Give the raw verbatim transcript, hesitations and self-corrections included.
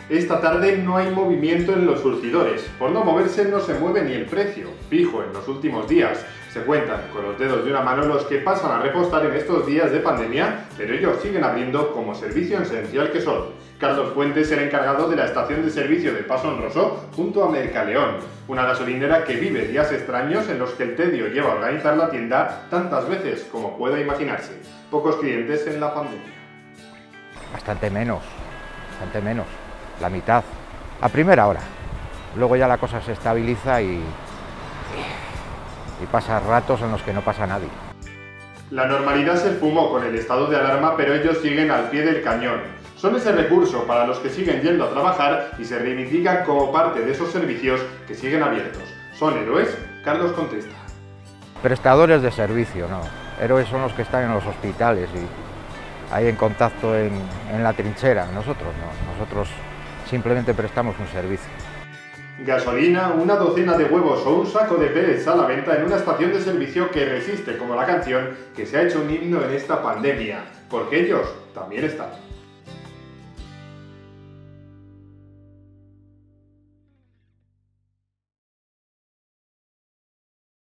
Esta tarde no hay movimiento en los surtidores. Por no moverse no se mueve ni el precio, fijo en los últimos días. Se cuentan con los dedos de una mano los que pasan a repostar en estos días de pandemia, pero ellos siguen abriendo como servicio esencial que son. Carlos Fuentes, el encargado de la estación de servicio de Paso en Rosó, junto a Mercaleón, una gasolinera que vive días extraños en los que el tedio lleva a organizar la tienda tantas veces como pueda imaginarse. Pocos clientes en la pandemia. Bastante menos, bastante menos, la mitad, a primera hora. Luego ya la cosa se estabiliza y, y pasa ratos en los que no pasa nadie. La normalidad se esfumó con el estado de alarma, pero ellos siguen al pie del cañón. Son ese recurso para los que siguen yendo a trabajar y se reivindican como parte de esos servicios que siguen abiertos. ¿Son héroes? Carlos contesta. Prestadores de servicio, no. Héroes son los que están en los hospitales y ahí en contacto en, en la trinchera. Nosotros no, nosotros simplemente prestamos un servicio. Gasolina, una docena de huevos o un saco de pellets a la venta en una estación de servicio que resiste como la canción que se ha hecho un himno en esta pandemia, porque ellos también están.